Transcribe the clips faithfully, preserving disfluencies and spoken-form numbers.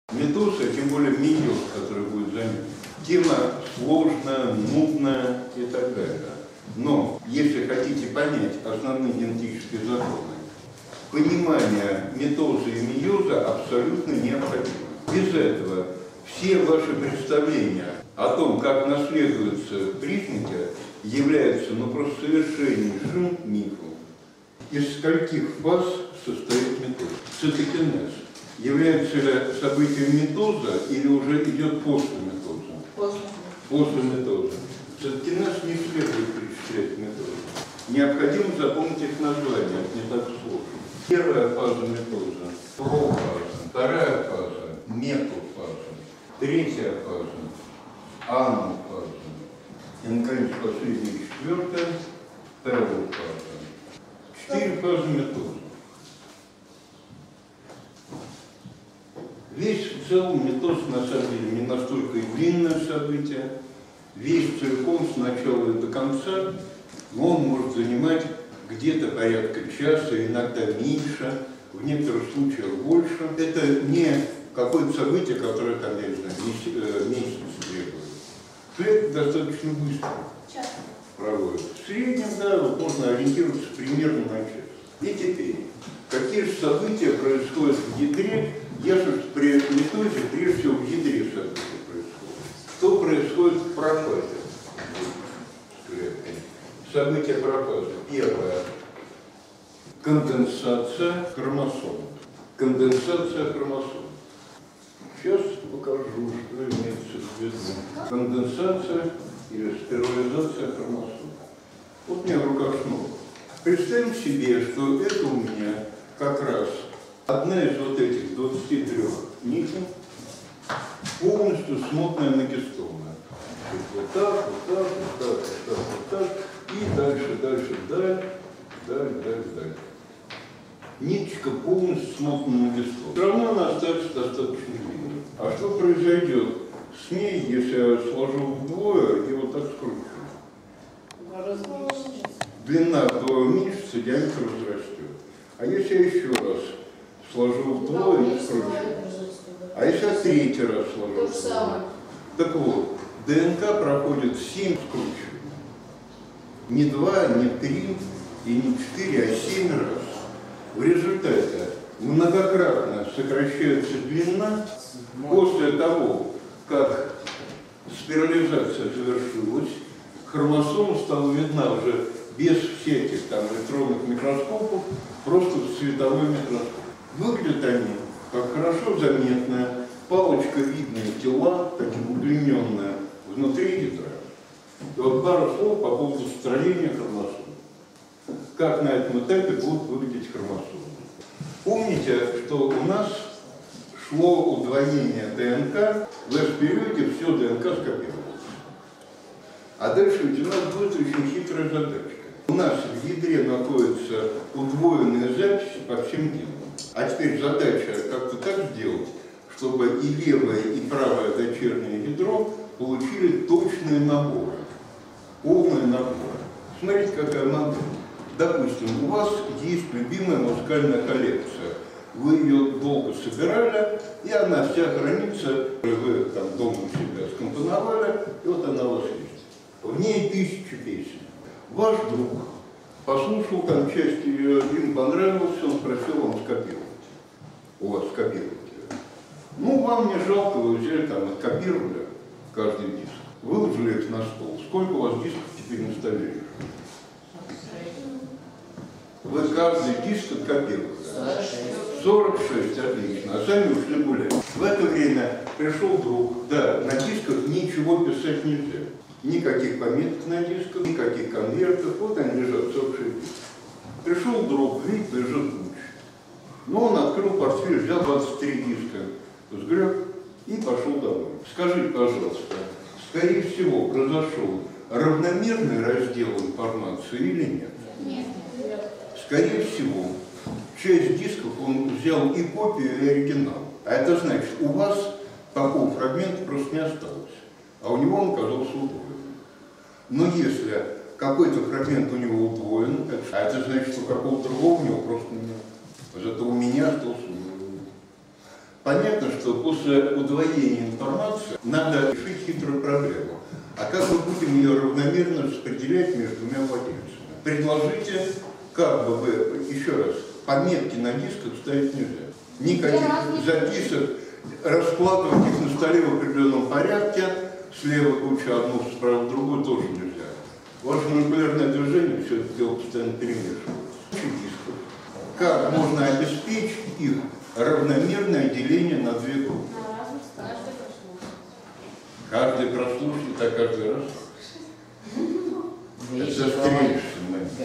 Медуза, тем более миньоз, который будет за ним. Тема сложная, нудная и так далее. Но если хотите понять основные генетические законы, понимание метоза и мейоза абсолютно необходимо. Без этого все ваши представления о том, как наследуются признаки, являются ну, просто совершеннейшим мифом. Из скольких фаз состоит метоз? Цитокинез. Является ли событием метоза или уже идет после метоза? После. После метоза. Цитокинез не следует причислять к метозу. Необходимо запомнить их название, это не так сложно. Первая фаза метоза – профаза. Вторая фаза – метофаза. Третья фаза – анофаза. И, наконец, последняя, четвертая – терофаза. Четыре фазы метоза. Весь в целом метоз на самом деле не настолько и длинное событие. Весь целиком с начала и до конца, но он может занимать где-то порядка часа, иногда меньше, в некоторых случаях больше. Это не какое-то событие, которое, там, я не знаю, месяц требует. Человек достаточно быстро проводит. В среднем, да, вот можно ориентироваться примерно на час. И теперь, какие же события происходят в ядре? Ясно, что при метозе прежде всего в ядре события происходит. Что происходит в профазе? События профазы. Первое. Конденсация хромосом. Конденсация хромосом. Сейчас покажу, что имеется в виду. Конденсация или спирализация хромосом. Вот у меня в руках шнур. Представим себе, что это у меня как раз одна из вот этих двадцати трёх нитей полностью смотная на гистонная. Вот так, вот так, вот так, вот так, вот так. И дальше, дальше, далее, далее, далее, далее. Ниточка полностью смотана на гистон. Все равно она остается достаточно длинной. А что произойдет с ней, если я сложу вдвое и вот так скручу? Длина вдвое уменьшится, диаметр возрастет. А если я еще раз сложу вдвое и скручу? А если я третий раз сложу вдвое? Так вот, ДНК проходит семь скручиваний. Не два, не три и не четыре, а семь раз. В результате многократно сокращается длина после того, как спирализация завершилась, хромосома стала видна уже без всяких там электронных микроскопов, просто в цветовой микроскоп. Выглядят они как хорошо заметные, палочковидные тела, такие удлиненные внутри ядра. И вот пару слов по поводу строения хромосом. Как на этом этапе будут выглядеть хромосомы. Помните, что у нас шло удвоение ДНК, в этом периоде все ДНК скопировалось. А дальше ведь у нас будет очень хитрая задачка. У нас в ядре находятся удвоенные записи по всем генам. А теперь задача как-то так сделать, чтобы и левое, и правое дочернее ядро получили точные наборы. Полные наборы. Смотрите, какая модель. Допустим, у вас есть любимая музыкальная коллекция. Вы ее долго собирали, и она вся хранится, вы там дома у себя скомпоновали, и вот она у вас есть. В ней тысячи песен. Ваш друг послушал там часть ее, им понравилось, он просил вам скопировать. У вас скопировать ее. Ну, вам не жалко, вы взяли там, откопировали каждый диск. Выложили их на стол. Сколько у вас дисков теперь на столе лежит? Вы каждый диск откопировали. сорок шесть, отлично. А сами ушли гулять. В это время пришел друг. Да, на дисках ничего писать нельзя. Никаких пометок на дисках, никаких конвертов. Вот они лежат, сорок шесть дисков. Пришел друг, видит, лежит куча. Но он открыл портфель, взял двадцать три диска, сгреб и пошел домой. Скажите, пожалуйста, скорее всего, произошел равномерный раздел информации или нет? Нет. Скорее всего, часть дисков он взял и копию, и оригинал. А это значит, у вас такого фрагмента просто не осталось. А у него он оказался удвоенным. Но если какой-то фрагмент у него удвоен, а это значит, что какого-то другого у него просто нет. Зато у меня остался удвоенным. Понятно, что после удвоения информации надо решить хитрую проблему. А как мы будем ее равномерно распределять между двумя владельцами? Предложите, как бы вы, еще раз, пометки на дисках ставить нельзя. Никаких записок, раскладывать их на столе в определенном порядке, слева куча одну, справа другую тоже нельзя. Ваше молекулярное движение все это дело постоянно перемешивается. Как можно обеспечить их равномерное деление на две группы? Каждый прослушает, а каждый раз. Это застрелишься.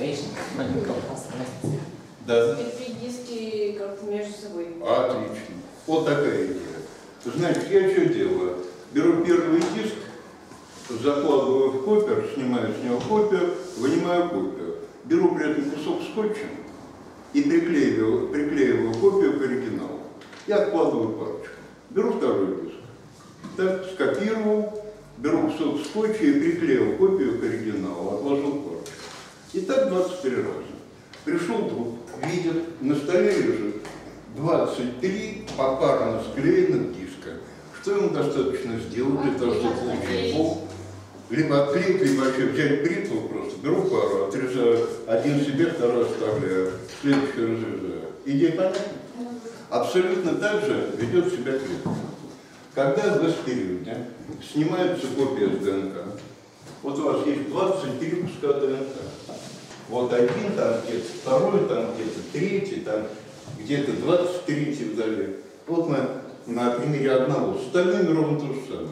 Да. Теперь диски как-то между собой. Отлично. Вот такая идея. Значит, я что делаю? Беру первый диск, закладываю в копер, снимаю с него копию, вынимаю копию. Беру при этом кусок скотча и приклеиваю, приклеиваю копию к оригиналу. И откладываю парочку. Беру второй диск. Так, скопировал, беру кусок скотча и приклеил копию к оригиналу, отложил парочку. И так двадцать три раза. Пришел друг, видит, на столе лежит двадцать три попарно склеенных диска. Что ему достаточно сделать для того, чтобы получить пол? Либо отклеить, либо вообще взять бритву просто. Беру пару, отрезаю, один себе, второй оставляю, следующий разрезаю. Идея понятна? Абсолютно так же ведет себя клетка. Когда в гаспериоде снимается копия с ДНК, вот у вас есть двадцать три куска ДНК. Вот один, там где-то второй, там где-то третий, там где-то двадцать третий вдали. Вот мы на примере одного. С остальными ровно то же самое.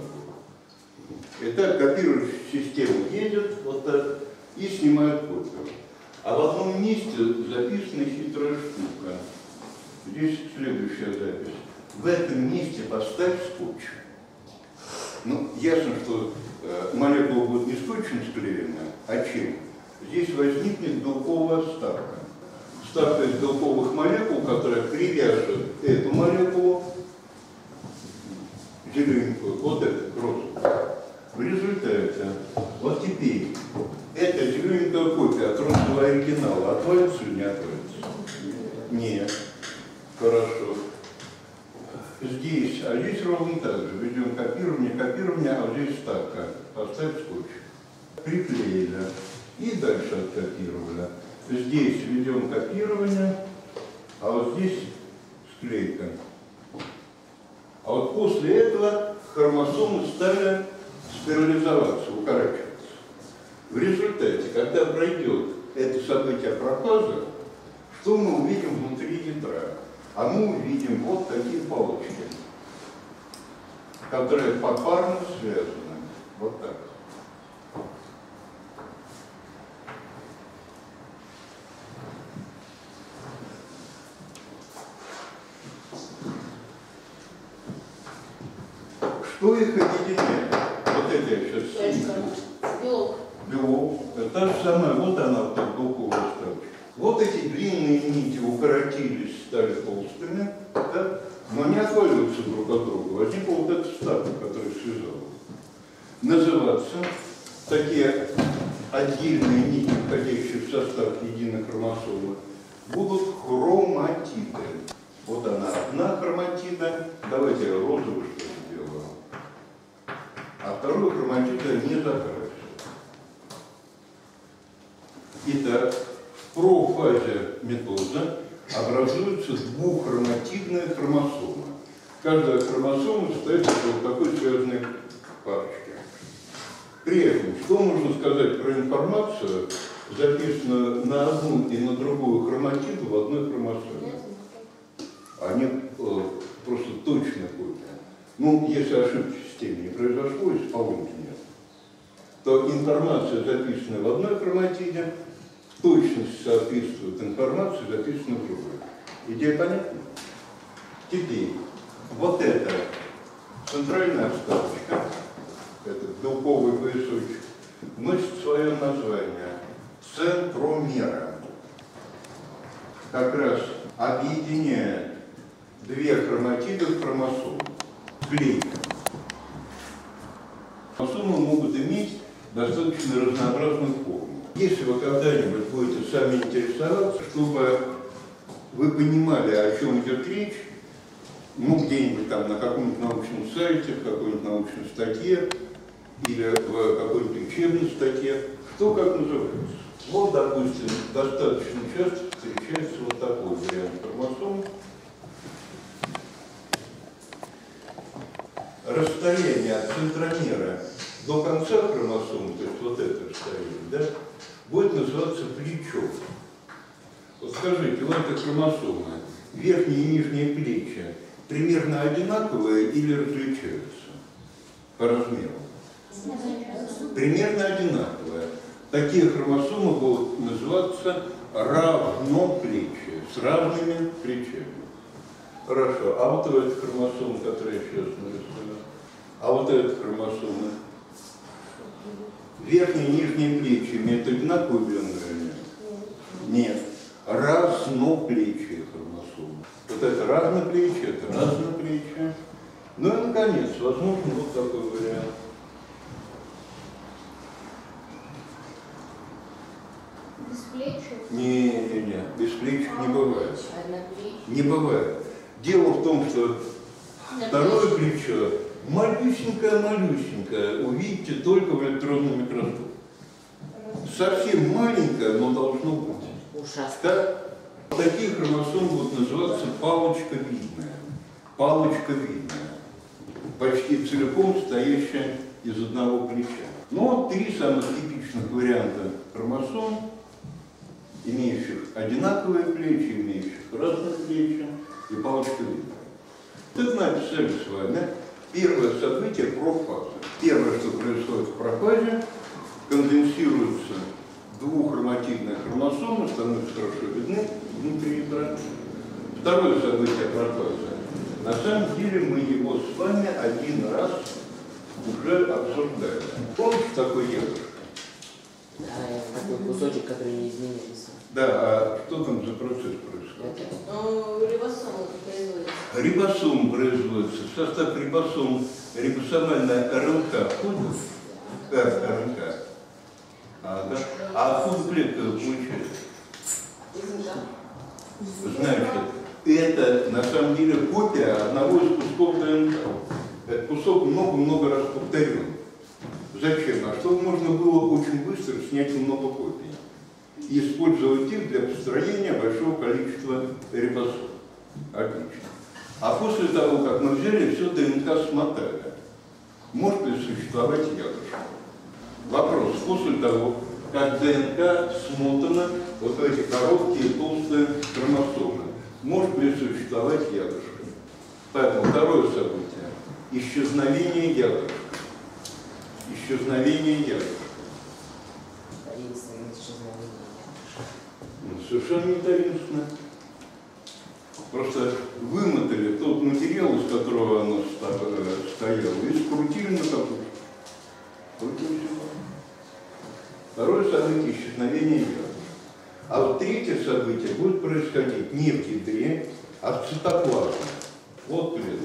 Итак, копирующая система едет вот так и снимает копию. А в одном месте записана хитрая штука. Здесь следующая запись. В этом месте поставь скотч. Ну, ясно, что э, молекула будет не скотчем склеена, а чем? Здесь возникнет белковая вставка. Вставка из белковых молекул, которая привяжет эту молекулу, зелененькую, вот эту розовую. В результате, вот теперь, эта зелененькая копия от розового оригинала отвалится или не отвалится? Нет. Хорошо. Здесь, а здесь ровно так же. Ведем копирование, копирование, а здесь вставка. Поставь скотч. Приклеили. И дальше откопировали. Здесь ведем копирование, а вот здесь склейка. А вот после этого хромосомы стали спирализоваться, укорачиваться. В результате, когда пройдет это событие профаза, что мы увидим внутри ядра? А мы увидим вот такие палочки, которые попарно связаны. Вот так. Что их объединяет? Вот это я сейчас сниму. Белок. Белок. Это та же самая, вот она, вот так белковая строчка. Вот эти длинные нити укоротились, стали толстыми, да? Но не отваливаются друг от друга. Возникла вот эта вставка, которая связала. Называться такие отдельные нити, входящие в состав единой хромосомы, будут хроматиды. Вот она, одна хроматида. Давайте я розовую что-то сделаю. А вторую хроматиду не закрасим. Итак, в профазе митоза образуются двуххроматидные хромосомы. Каждая хромосома состоит из вот такой связанной парочки. При этом, что можно сказать про информацию, записанную на одну и на другую хроматиду в одной хромосоме? Они э, просто точно копия. Ну, если ошибки в системе не произошло, если поломки нет, то информация, записанная в одной хроматиде, в точности соответствует информации, записанной в другой. Идея понятна? Теперь, вот эта центральная вставочка, этот белковый поясочек, носит свое название центромера. Как раз объединяет две хроматиды в хромосому. Клейка. Хромосомы могут иметь достаточно разнообразную форму. Если вы когда-нибудь будете сами интересоваться, чтобы вы понимали, о чем идет речь, ну, где-нибудь там на каком-нибудь научном сайте, в какой-нибудь научной статье или в какой-нибудь учебной статье, что как называется. Вот, допустим, достаточно часто встречается вот такой вариант хромосом. Расстояние от центромера до конца хромосомы, то есть вот это расстояние, да, будет называться плечом. Вот скажите, вот эта хромосома, верхние и нижние плечи примерно одинаковые или различаются по размеру? Примерно одинаковые. Такие хромосомы будут называться равноплечие, с равными плечами. Хорошо, а вот эта хромосома, которую я сейчас нарисую, а вот эта хромосома, верхние и нижние плечи имеют одинаковую длину или нет? Нет. Разноплечие хромосомы. Вот это разноплечие, это разноплечие. Ну и, наконец, возможно, вот такой вариант. Без плеч? Не-не-не, без плеч не бывает. Не бывает. Дело в том, что второе плечо малюсенькое-малюсенькое увидите только в электронном микроскопе. Совсем маленькое, но должно быть. Ужасно. Так? Такие хромосомы будут называться палочковидные. Палочковидные. Почти целиком состоящая из одного плеча. Но три самых типичных варианта хромосом, имеющих одинаковые плечи, имеющих разные плечи и палочковидные. Это написали с вами. Первое событие – профаза. Первое, что происходит в профазе, конденсируются двуххроматидные хромосомы, становятся хорошо видны внутри ядра. Второе событие профазы. На самом деле мы его с вами один раз уже обсуждали. Помните такой ядышко? Да, такой кусочек, который не изменился. Да, а что там за процесс происходит? Ну, рибосомы производятся. Рибосом производится. В состав рибосом рибосомальная РНК входит? РНК. А, да? А откуда клетка получается? Значит, это на самом деле копия одного из кусков ДНК. Этот кусок много-много раз повторен. Зачем? А чтобы можно было очень быстро снять много копий и использовать их для построения большого количества рибосом. Отлично. А после того, как мы взяли, все ДНК смотали, может ли существовать ядышко? Вопрос. После того, как ДНК смотано, вот эти короткие толстые хромосомы, может ли существовать ядышко? Поэтому второе событие – исчезновение ядышка. Исчезновение ядышка. Таинственное исчезновение. Ну, совершенно не таинственно. Просто вымотали тот материал, из которого оно стояло, и скрутили на катушку. Только и всего. Второе событие – исчезновение ядра. А вот третье событие будет происходить не в ядре, а в цитоплазме. Вот клетка.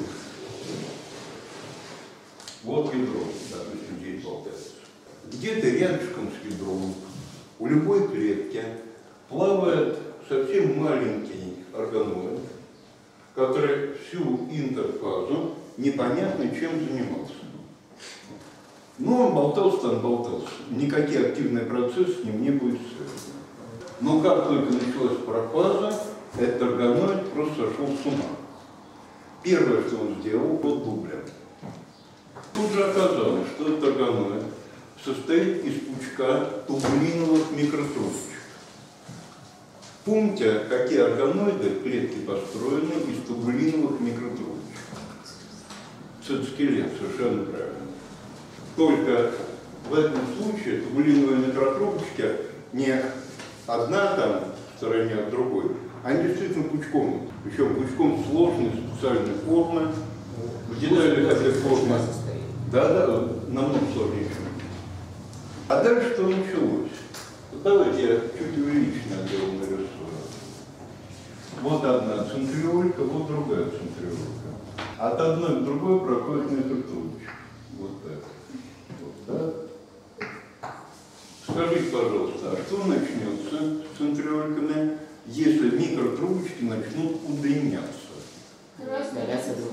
Вот ядро, допустим, здесь болтается. Где-то рядышком с ядром у любой клетки плавает совсем маленький органоид, который всю интерфазу непонятно чем занимался. Но он болтался, там болтался. Никакие активные процессы с ним не будет связаны. Но как только началась профаза, этот органоид просто сошел с ума. Первое, что он сделал, был дублер. Тут же оказалось, что этот органоид состоит из пучка тубулиновых микротрубочек. Помните, какие органоиды клетки построены из тубулиновых микротрубочек? Цитоскелет, совершенно правильно. Только в этом случае тубулиновые микротрубочки не одна там в стороне от другой, они действительно пучком, причем пучком сложной специальной формы, в деталях этой формы. Да, да, намного сложнее. А дальше что началось? Вот давайте я чуть увеличенный отдел нарисую. Вот одна центриолька, вот другая центриолька. От одной к другой проходит микротрубочка. Вот так. Вот так. Скажите, пожалуйста, а что начнется с центриольками, если микротрубочки начнут удлиняться? Удаляться друг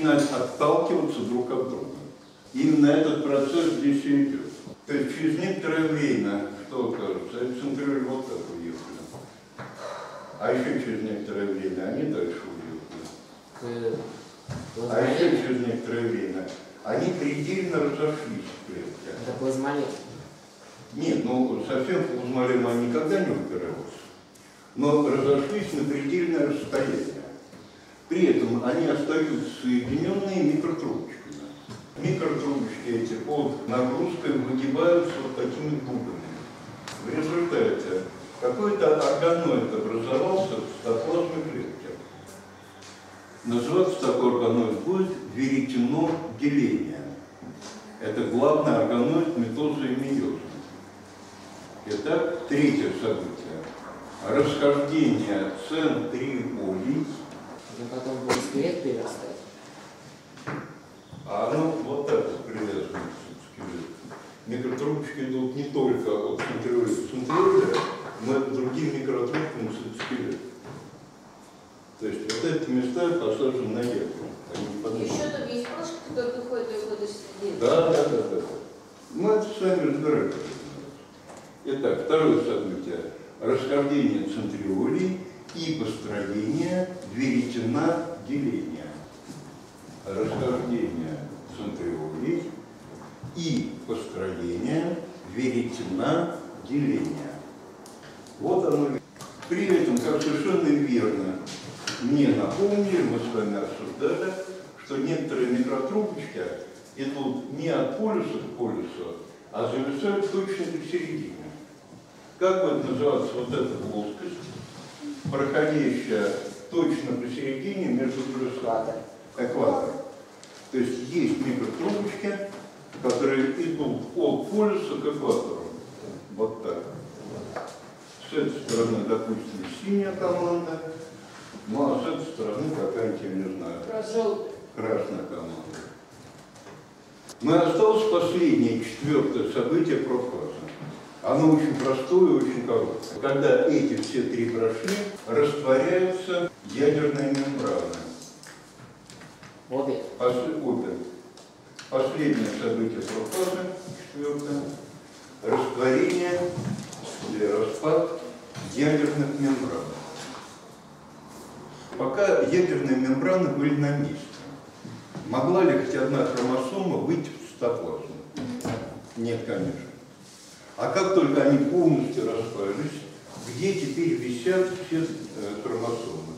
начинают отталкиваться друг от друга. Именно этот процесс здесь и идет. То есть через некоторое время, что окажется, центриоли вот так уехали. А еще через некоторое время они дальше уехали. А еще через некоторое время они предельно разошлись в клетке. Это плазмолит. Нет, ну совсем плазмолем они никогда не упираются. Но разошлись на предельное расстояние. При этом они остаются соединенные микротрубочками. Микротрубочки эти под нагрузкой выгибаются вот такими дугами. В результате какой-то органоид образовался в цитоплазме клетки. Называться такой органоид будет веретено деления. Это главный органоид митоза и мейоза. Итак, третье событие. Расхождение центриолей. И потом будет скелет перерастать. А оно вот так вот привязано к скелету. Микротрубочки идут не только от центриоля к центриоле, но и другим микротрубкам к скелету. То есть вот эти места посажены на ветку. Еще там есть прошки, которые выходят и выходят из середины. Да, да, да, да. Мы это с вами разбираем. Итак, второе событие. Расхождение центриолей и построение веретена деления. Расхождение центриолей и построение веретена деления. Вот оно. При этом, как совершенно верно мне напомнили, мы с вами обсуждали, что некоторые микротрубочки идут не от полюса к полюсу, а зависают точно посередине. Как будет называться вот эта плоскость, проходящая точно посередине между полюсами? Экватор. То есть есть микротрубочки, которые идут от полюса к экватору. Вот так. С этой стороны, допустим, синяя команда, ну а с этой стороны какая-нибудь, я не знаю, красная команда. Ну и осталось последнее, четвертое событие профаза. Оно очень простое и очень короткое. Когда эти все три прошли, растворяются ядерные мембраны. Обе. После, обе. Последнее событие профазы, четвертое, растворение или распад ядерных мембран. Пока ядерные мембраны были на месте, могла ли хоть одна хромосома выйти в цитоплазму? Нет, конечно. А как только они полностью распались, где теперь висят все э, хромосомы?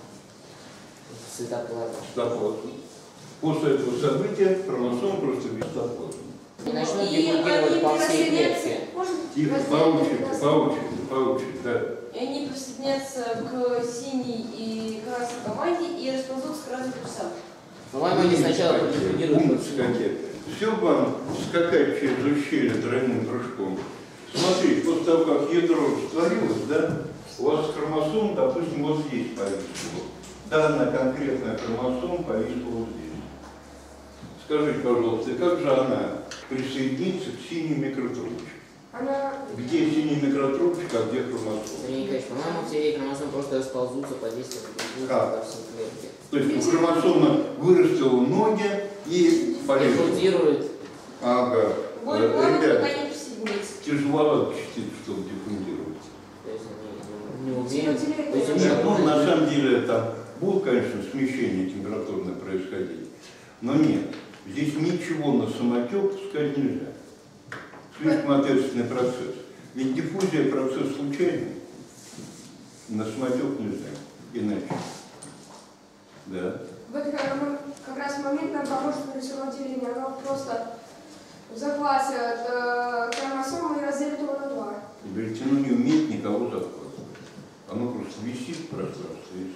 В цитоплазме. Цитоплазму. После этого события хромосомы просто висят в цитоплазме. И начнут декодировать по всей клетке. Тихо, по очереди, по очереди, по очереди, да. И они присоединятся к синей и красной команде и расползутся к разным полюсам. По-моему, они сначала декодируют. Умницы какие. Все вам скакать через ущелье тройным прыжком. Смотрите, после того, как ядро растворилось, да, у вас хромосом, допустим, вот здесь повисла. Данная конкретная хромосома повисла вот здесь. Скажите, пожалуйста, как же она присоединится к синей микротрубочке? Она... Где синий микротрубочка, а где хромосом? Сергей Николаевич, по-моему, все хромосомы просто расползутся по действию Как? по всей клетке. То есть у хромосома вырастила ноги и полезла. Диффундирует. Ага. Будет плавно, Ребят, пока не присоединится. тяжеловато частиц, чтобы диффундировать. То есть они не уверены. То есть Нет, ну, они на самом деле там будут, конечно, смещения температурные происходить, но нет, здесь ничего на самотек пускать нельзя. Слишком ответственный процесс. Ведь диффузия процесс случайный, на самотек нельзя, иначе. Да. В этот как раз момент нам поможет речевое деление. Оно просто захватит э, хромосомы и разделит его на два. Веретено не умеет никого захватывать. Оно просто висит в пространстве и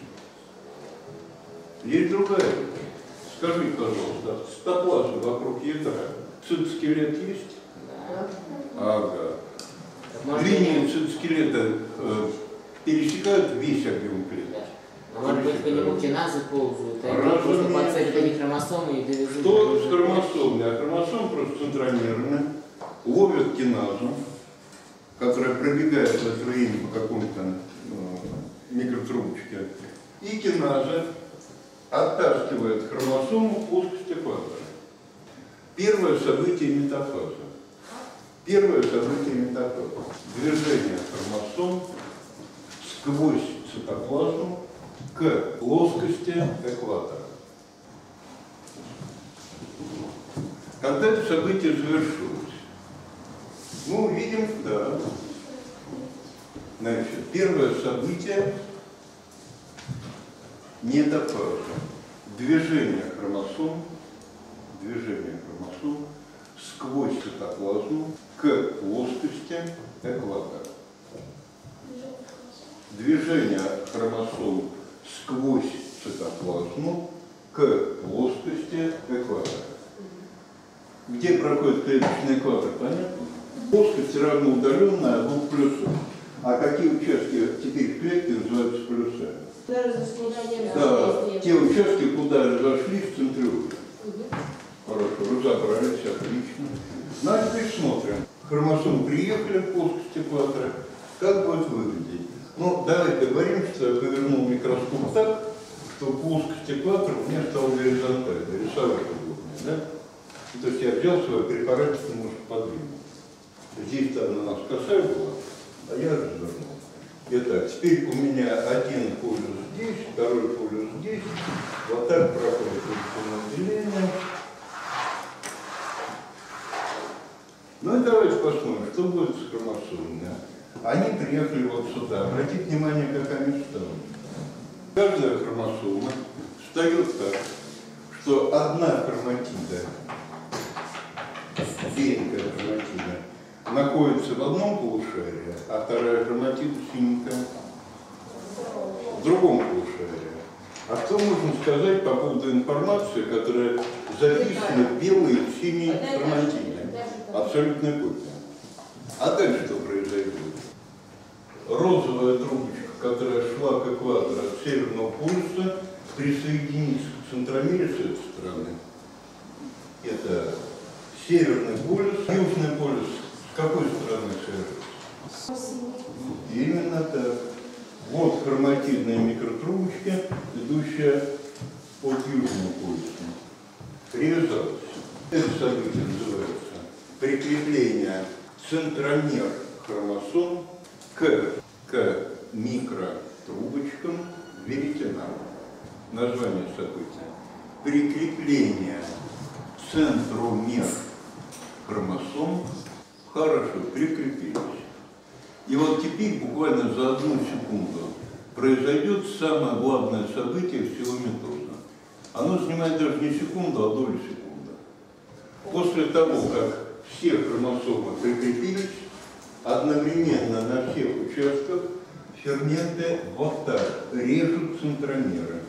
все. Есть другая вещь. Скажите, пожалуйста, цитоплазма вокруг ядра, цитоскелет есть? Да. Ага. Может, Линии цитоскелета э, пересекают весь объем клетки. Да. А может быть, по нему киназы ползают, а они Разумеется. просто подцепили хромосомы и довезут. Что с хромосомой? А хромосомы просто центромерны, ловят киназу, которая пробегает в это время по какому-то э, микротрубочке, и киназа оттаскивает хромосому в плоскость экватора. Первое событие метафаза. Первое событие метафаза. Движение хромосом сквозь цитоплазму к плоскости экватора. Когда это событие завершилось? Мы увидим, да. Значит, первое событие метафаза. Движение хромосом, движение хромосом сквозь цитоплазму к плоскости экватора. Движение хромосом сквозь цитоплазму к плоскости экватора. Где проходит клеточный экватор, понятно? Плоскость равноудаленная от двух плюсов. А какие участки теперь в клетке называются плюсами? Да, те участки, куда разошлись в центриоге. Хорошо, разобрались, отлично. Ну а теперь смотрим. Хромосомы приехали в плоскость экватора. Как будет выглядеть? Ну, давай договоримся, что я повернул микроскоп так, что плоскость экватора у меня стала горизонтальной, рисовать удобнее, да? То есть я взял свой препарат немножко подвинул. Здесь-то она у нас косая была, а я развернул. Итак, теперь у меня один полюс здесь, второй полюс здесь. Вот так проходит деление. Ну и давайте посмотрим, что будет с хромосомами. Они приехали вот сюда. Обратите внимание, как они встали. Каждая хромосома встает так, что одна хроматида, беленькая хроматида, находится в одном полушарии, а вторая хроматида синенькая в другом полушарии. А что можно сказать по поводу информации, которая записана в белой и синей хроматиде? Абсолютная копия. А дальше что произойдет? Розовая трубочка, которая шла к экватору от северного полюса, присоединится к центромере с этой стороны. Это северный полюс, южный полюс. С какой стороны ширится? Именно так. Вот хроматидная микротрубочка, идущая от южного полюса. Привязалась. Это событие называется прикрепление центромер хромосом к, к микротрубочкам веретена. Название события. Прикрепление центромер хромосом. Хорошо, прикрепились. И вот теперь буквально за одну секунду произойдет самое главное событие всего метоза. Оно занимает даже не секунду, а долю секунды. После того, как все хромосомы прикрепились, одновременно на всех участках ферменты вот так режут центромеры.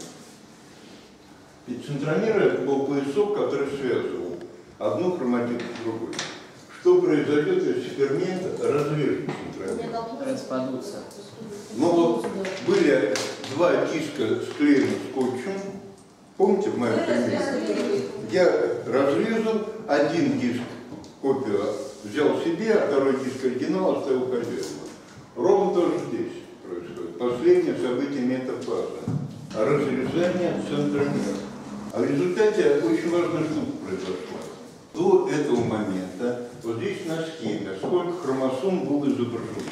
Ведь центромеры это был поясок, который связывал одну хроматиду с другой. Что произойдет, если фермент разрежет центромеры? Распадутся. Ну вот были два диска склеены скотчем. Помните в моем примере? Я разрезал один диск, копию взял себе, а второй диск оригинал оставил хозяину. Ровно то же здесь происходит. Последнее событие метафаза. Разрезание центромера. А в результате очень важная штука произошла. До этого момента, вот здесь на схеме, сколько хромосом было изображено.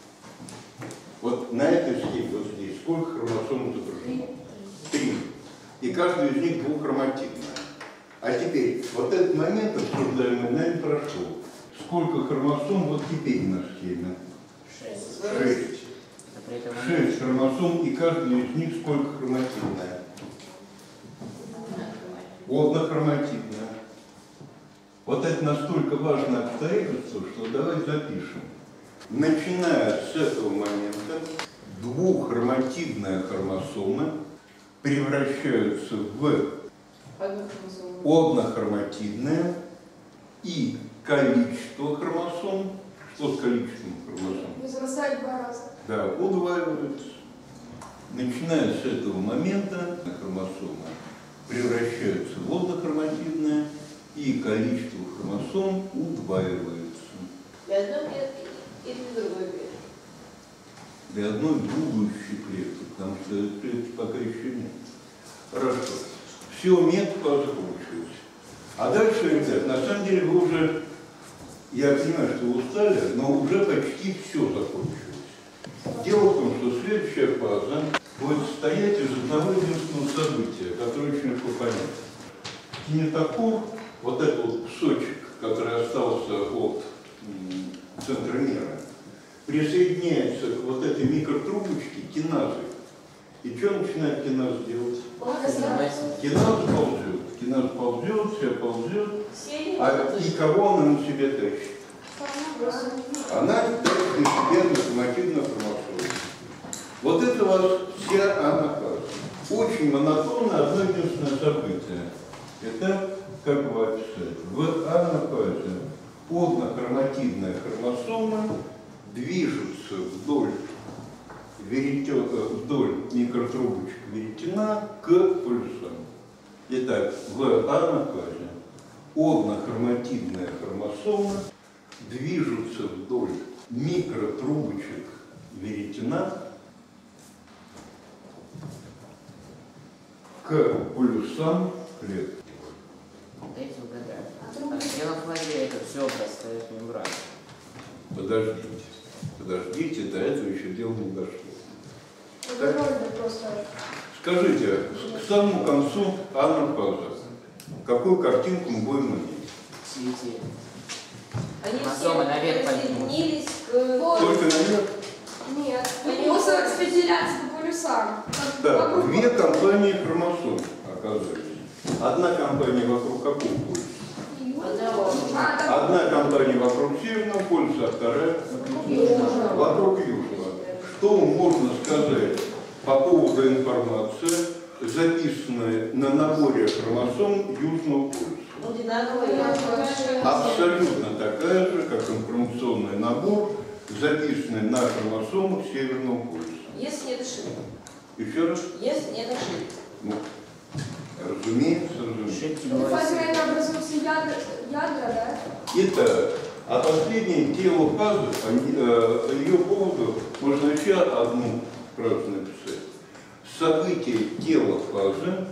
Вот на этой схеме, вот здесь, сколько хромосом изображено? Три. И каждый из них двуххроматидная. А теперь, вот этот момент, обсуждаемый нами, прошел. Сколько хромосом вот теперь на схеме? Шесть. Шесть. Шесть хромосом, и каждый из них сколько хроматидная? Однохроматидная. Вот это настолько важное обстоятельство, что давай запишем. Начиная с этого момента, двуххроматидные хромосомы превращаются в однохроматидные, и количество хромосом, что с количеством хромосом? Возрастает в два раза. Да, удваивается. Начиная с этого момента хромосомы превращаются в однохроматидные, и количество хромосом удваивается. Для одной клетки и для другой клетки. Для одной будущей клетки, потому что клетки пока еще нет. Хорошо. Все, метафаза получилась. А дальше, ребят, на самом деле вы уже, я понимаю, что вы устали, но уже почти все закончилось. Дело в том, что следующая фаза будет состоять из одного единственного события, которое очень легко понять. Кинетокор, вот этот вот кусочек, который остался от м, центромера, присоединяется к вот этой микротрубочке киназы. И что начинает киназа делать? Киназа ползет. Киназа ползет, все ползет. А и кого она на себе тащит? Она тащит на себе локомотивную хромосому. Вот это у вас вся анаказ. Очень монотонно одно единственное событие. Это, как бы описать, в анаказе однохроматидная хромосома движется вдоль, веретен, вдоль микротрубочек веретена к полюсам. Итак, в анаказе однохроматидная хромосома движется вдоль микротрубочек веретена к полюсам клетки. Дайте угадать. А телофазия это все простая мембрана. Подождите, подождите, до этого еще дело не дошло. Это вроде просто... Скажите, к самому концу анаказа, какую картинку мы будем иметь? Цвети. Они Хромосомы все наверх присоединились к... Только наверх? Нет, Они они оба- распределяются по полюсам. как Да, вокруг. две компании хромосом оказались. Одна компания вокруг какого полюса? А, так, Одна компания вокруг северного полюса, а вторая южного. вокруг южного. Что можно сказать по поводу информации, записанной на наборе хромосом южного полюса? Одинаковые. Абсолютно такая же, как информационный набор, записанный на хромосомах северного полюса. Если нет ошибок. Еще раз? Если нет ошибок. Ну, разумеется, разумеется. Ошибки В бывают. фазе образуются ядра, ядра, да? Итак, а последнее тело фазы, по ее поводу можно еще одну фразу написать. События тела фазы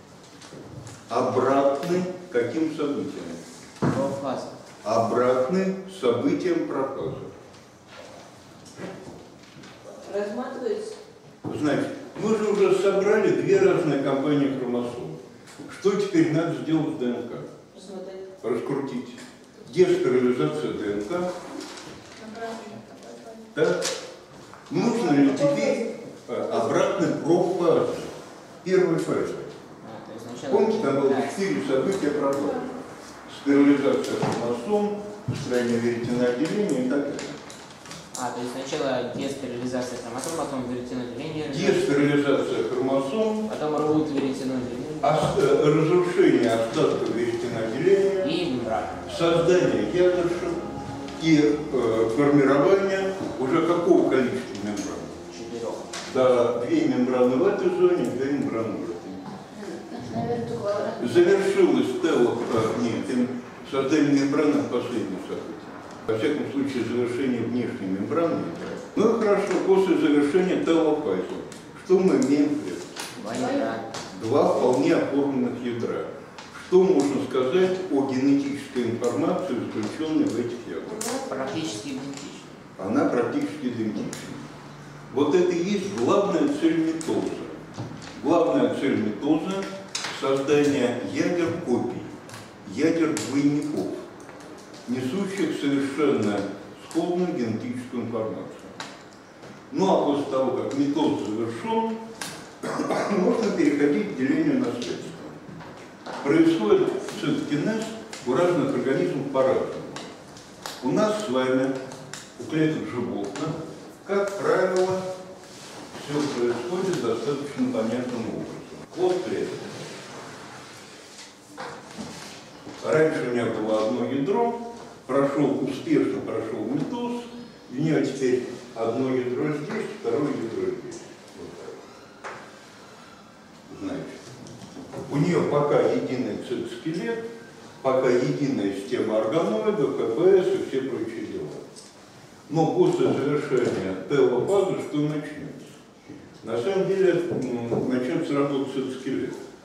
обратны каким событиям? Телофаза. Обратны событиям профазы. Разматывается. Значит, мы же уже собрали две разные компании хромосом. Что теперь надо сделать в ДНК? Посмотреть. Раскрутить. Дестерилизация ДНК. Так? Нужно ли теперь э, обратный профазы? Первой фазы. А, то есть сначала... Помните, там было Да. четыре события профазы. Стерилизация хромосом, строение веретеноотделения и так далее. А, то есть сначала дестерилизация хромосом, потом веретеноделение, Дестерилизация хромосом, потом рвут веретеноделение ос- э, разрушение остатков веретеноотделения, и мембрана. создание ядершек и э, формирование уже какого количества мембран? Четырех. Да, две мембраны в этой зоне, две мембраны в этой. Завершилось тело, э, нет, им создание мембраны в последнем событии. Во всяком случае, завершение внешней мембраны. Ну и хорошо, после завершения телофазы. Что мы имеем в клетке? Два ядра. Два вполне оформленных ядра. Что можно сказать о генетической информации, заключенной в этих ядрах? Практически идентичны. Она практически идентична. Вот это и есть главная цель митоза. Главная цель митоза – создание ядер копий, ядер двойников, несущих совершенно сходную генетическую информацию. Ну а после того, как митоз завершен, можно переходить к делению наследства. Происходит цитокинез у разных организмов по-разному. У нас с вами, у клеток животных, как правило, все происходит достаточно понятным образом. Вот клетка. Раньше у меня было одно ядро, прошел, успешно прошел митоз, у нее теперь одно ядро здесь, второе ядро здесь. Вот так. Значит, у нее пока единый цитоскелет, пока единая система органоидов, КПС и все прочие дела. Но после завершения телофазы что начнется? На самом деле начнется работать цитоскелет.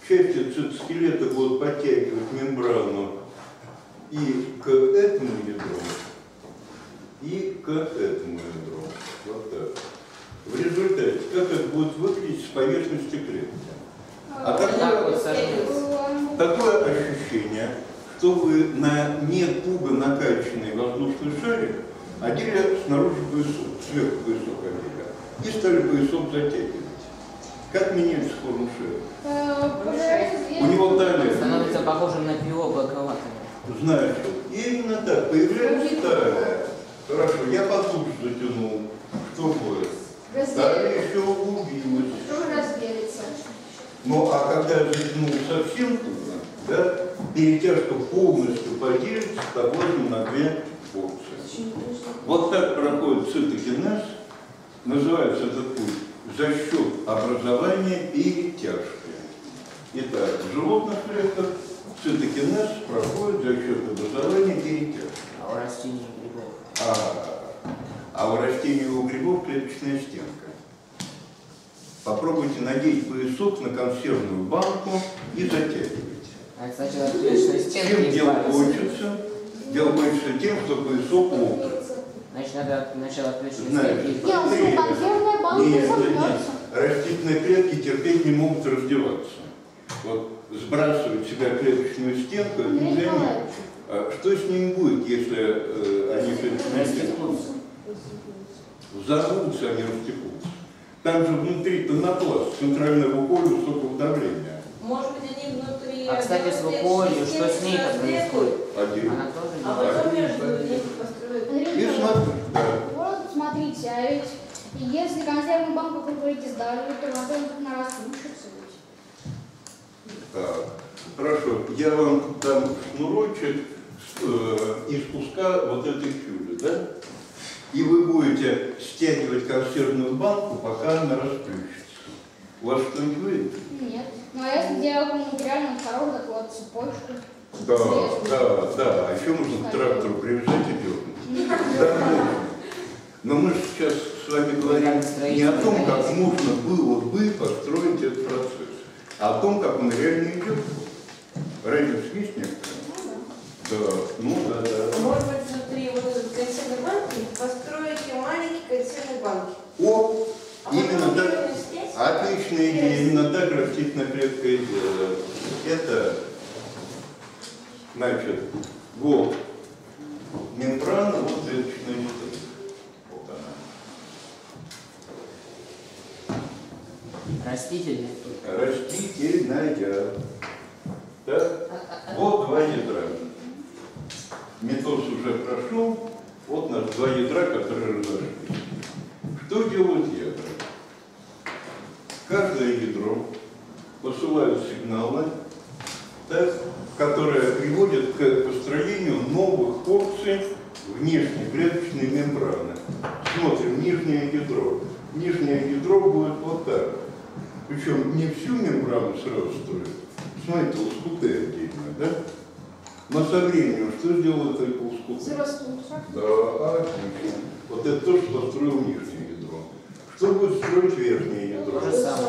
части цитоскелета будут подтягивать мембрану и к этому ядру, и к этому ядру. Вот так. В результате, как это будет выглядеть с поверхности клетки? А такое, такое ощущение, что вы на не туго накачанный воздушный шарик одели снаружи поясок, сверху поясок одели, и стали поясок затягивать. Как меняется форма шарика? У него далее становится похожим на пиво боковатым. Значит, именно так, появляется талия. Хорошо, я потуже затянул. Что будет? Талия еще углубилась. Тоже разделится. Ну, а когда я затянул совсем туда, да, перетяжка полностью поделится, допустим, на две порции. Вот так проходит цитокинез, называется этот путь за счет образования перетяжки. Итак, в животных клетках цитокинез проходит за счет образования перетяжки. А у растений и грибов? А, а у растений и у грибов клеточная стенка. Попробуйте надеть поясок на консервную банку и затягивайте. А, кстати, от клеточной стенки Чем дело избавиться. кончится? Дело кончится тем, что поясок лопнет. Значит, надо сначала от клеточной Знаете, стенки Я избавиться. уже консервная банка Нет, нет, замнется. растительные клетки терпеть не могут раздеваться. Вот сбрасывать с себя клеточную стенку, это Андрей нельзя. Николаевич. А что с ними будет, если э, они клеточные стенки? Взорвутся, они растекутся. Там же внутри тонопласт, центральная поле высокого давления. Может быть, они внутри... А, кстати, с луколью, что с ней-то происходит? Один. Она тоже А делает. потом между ними построят. Андрей И Николаевич, смотри, да. вот смотрите, а ведь если консервную банку, как вы говорите, сдавливать, то она только на раз рушится. Так, хорошо, я вам дам шнурочек э, из куска вот этой тюли, да? И вы будете стягивать консервную банку, пока она расплющится. У вас что-нибудь выйдет? Нет. Ну а если делать материальную коробку, так вот цепочку. Да, да, да. А еще можно к трактору привязать и дернуть. Да, можно. Но мы же сейчас с вами говорим не о том, как можно было бы построить этот процесс, а о том, как он реально идет. Разница есть некоторая? Да, ну да, да. Может быть, внутри вот этой консервной банки построите маленькие консервные банки. О, А именно потом так. именно здесь Отличная идея, именно так растительная клетка и делает. Это, значит, вот мембрана, вот клеточная стенка. Вот она. Растительные. Растительная. Так, вот два ядра. Метоз уже прошел, вот у нас два ядра, которые разошлись. Что делают ядра? Каждое ядро посылает сигналы, так, которые приводят к построению новых порций внешней клеточной мембраны. Смотрим, нижнее ядро. Нижнее ядро будет вот так. Причем не всю мембрану сразу строят. Смотрите, лоскуты отдельно, да? Но со временем что сделают эти лоскуты? Зарастут. Да, отлично. Вот это то, что построил нижнее ядро. Что будет строить верхнее ядро? То же самое.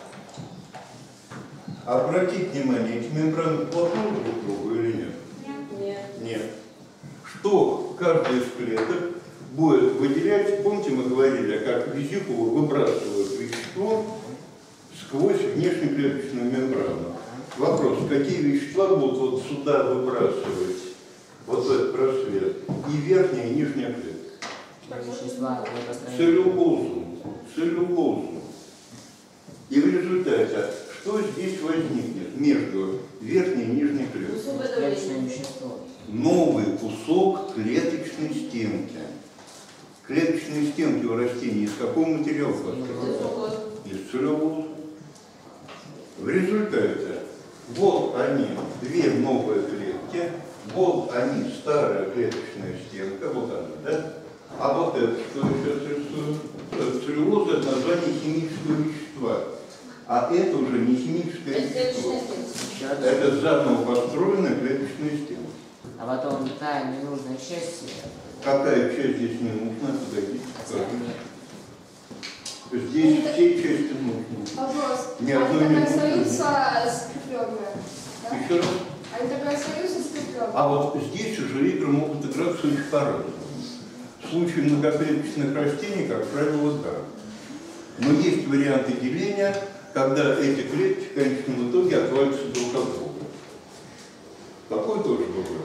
Обратите внимание, эти мембраны вплотную друг к другу или нет? Нет. Нет. Что каждая из клеток будет выделять, помните, мы говорили, как визикулы выбрасывают вещество сквозь внешнеклеточную мембрану. Вопрос, какие вещества будут вот сюда выбрасывать, вот в этот просвет, и верхняя, и нижняя клетка? Вещества для построения. Целлюлозу, целлюлозу. И в результате, что здесь возникнет между верхней и нижней клеткой? Высокое Клеточное давление. вещество. Новый кусок клеточной стенки. Клеточные стенки у растений из какого материала построены? Из целлюлозы. В результате, вот они, две новые клетки, вот они, старая клеточная стенка, вот она, да? А вот это, что я сейчас рисую? Целлюлоза – это название химического вещества. А это уже не химическое Это вещество. клеточная стенка. Еще одно. Это заново построенная клеточная стенка. А потом та ненужная часть. Какая часть здесь не нужна? Подойдите, Хотя покажите. нет. Здесь все части нужны. Вопрос. Ни Они одной не тогда нужно. остаются скрепленные. Да? Еще раз. Они тогда остаются скрепленные. А вот здесь уже игры могут играться очень по-разному. В случае многоклеточных растений, как правило, да. Но есть варианты деления, когда эти клетки в конечном итоге отвалятся друг от друга. Такое тоже бывает.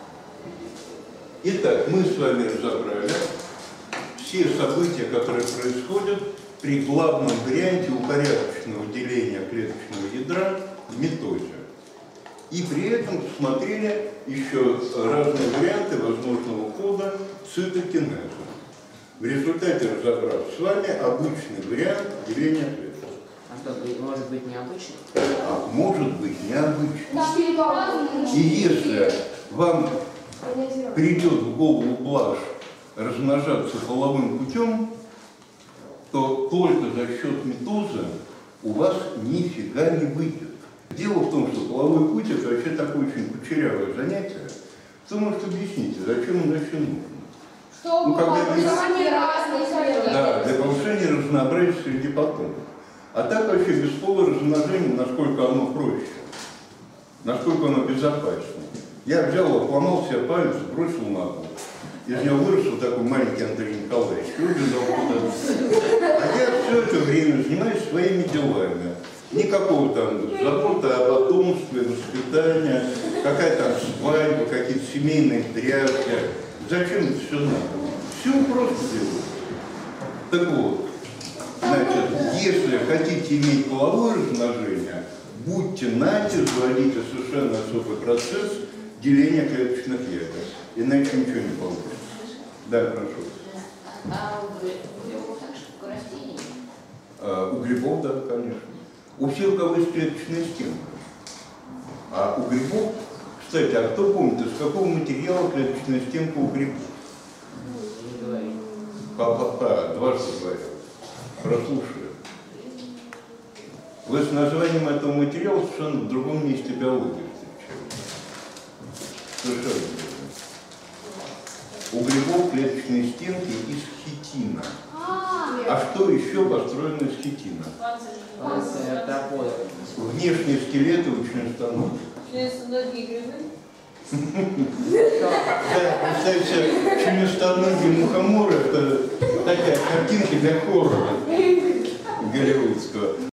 Итак, мы с вами разобрали все события, которые происходят при главном варианте упорядоченного деления клеточного ядра в митозе. И при этом смотрели еще разные варианты возможного хода цитокинеза. В результате разобрав с вами обычный вариант деления клеток. А что, может быть необычно? А может быть необычный. Четыре балла. И если вам придет в голову блажь размножаться половым путем, то только за счет митоза у вас нифига не выйдет. Дело в том, что половой путь – это вообще такое очень кучерявое занятие. Кто может объяснить, зачем он вообще нужен? Чтобы Ну, когда образование разные. Да, для повышения разнообразия среди потомков. А так вообще бесполое размножение, насколько оно проще, насколько оно безопаснее. Я взял, обломал себе палец, бросил на пол. Из него вырос вот такой маленький Андрей Николаевич и убежал куда-то. А я все это время занимаюсь своими делами. Никакого там заботы о потомстве, воспитания, какая-то там свадьба, какие-то семейные дрязги. Зачем это все надо? Все просто делать. Так вот, значит, если хотите иметь половое размножение, будьте нате, заводите совершенно особый процесс деления клеточных ядер. Иначе ничего не получится. Да, прошу. А у грибов так же, как у растений? А, у грибов, да, конечно. У всех, у кого есть клеточная стенка. А у грибов, кстати, а кто помнит, из какого материала клеточная стенка у грибов? Не говори. Папа, дважды говорил. Прослушали. Вы с названием этого материала совершенно в другом месте биологии встречаете. Совершенно верно. У грибов клеточные стенки из хитина. А что еще построено из хитина? Панцирь артропода. Внешний скелет и членистоногих. Членистоногие грибы? Да, представьте, членистоногие мухоморы – это такая картинка для хоррора голливудского.